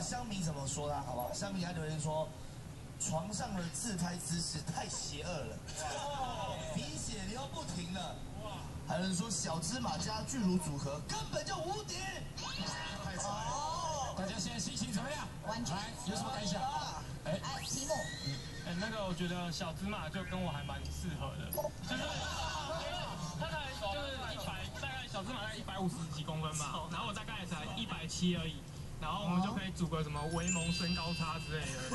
乡民怎么说他，好不好？乡民他留言说，床上的自拍姿势太邪恶了，鼻血流不停了。还有人说小芝麻加巨乳组合根本就无敌。太惨了！ 大家现在心情怎么样？ 完全来，有什么感想？ 题目。 那个我觉得小芝麻就跟我还蛮适合的，就是他才就是100，大概小芝麻大概150几公分吧，然后我大概才170而已，然后我们就可以组个什么维盟身高差之类的。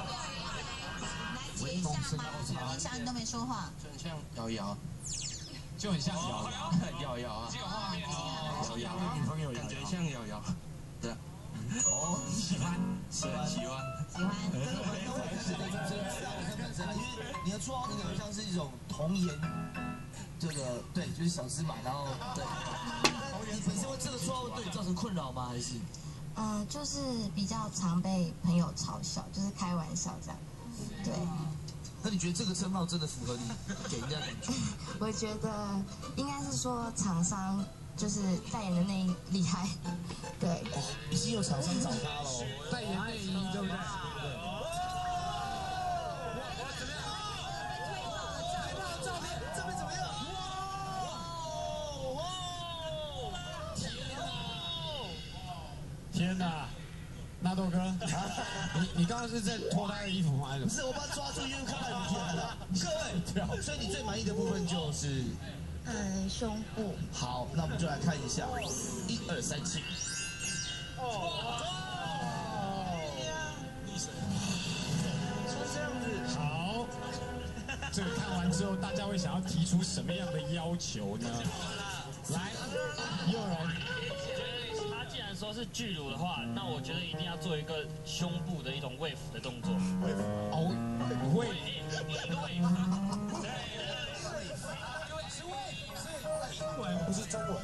来接一下嘛，连小你都没说话， 就很像瑶瑶， 就很像瑶瑶， 瑶瑶啊， 这个画面哦， 瑶瑶的女朋友感觉像瑶瑶，对啊， 哦， 喜欢， 是很喜欢。 喜欢。 这个我都会是的，主持人是啊，我看本身，因为你的绰号听起来像是一种童颜，这个对，就是小芝麻，然后对。你本身会这个绰号对你造成困扰吗？还是？ 就是比较常被朋友嘲笑，就是开玩笑这样。对。 那你觉得这个称号真的符合你给人家感觉？ 我觉得应该是说厂商就是代言的内衣厉害，对。 已经有厂商找他喽， 代言内衣，对不对？ 这边怎么样？哇！ 天哪！纳豆哥，你刚刚是在脱他的衣服吗？ 不是，我把他抓住，因为看到影片了。各位，所以你最满意的部分就是， 胸部。 好，那我们就来看一下，1、2、3、7。 好，这个看完之后，大家会想要提出什么样的要求呢？来，又有人。 他既然说是巨乳的话，那我觉得一定要做一个胸部的一种wave的动作。 哦，会。 一个 wave。 英文不是中文。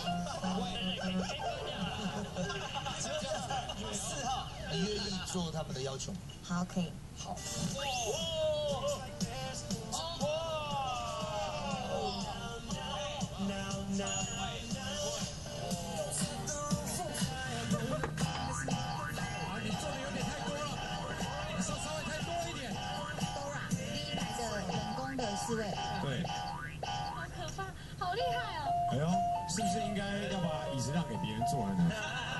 4号，你愿意做他们的要求？ 好，可以。 好。 你做的有点太多了，你稍微太多一点。 第100个人工的4位。 对。 好可怕，好厉害哦！ 哎呦，是不是应该要把椅子让给别人坐了呢？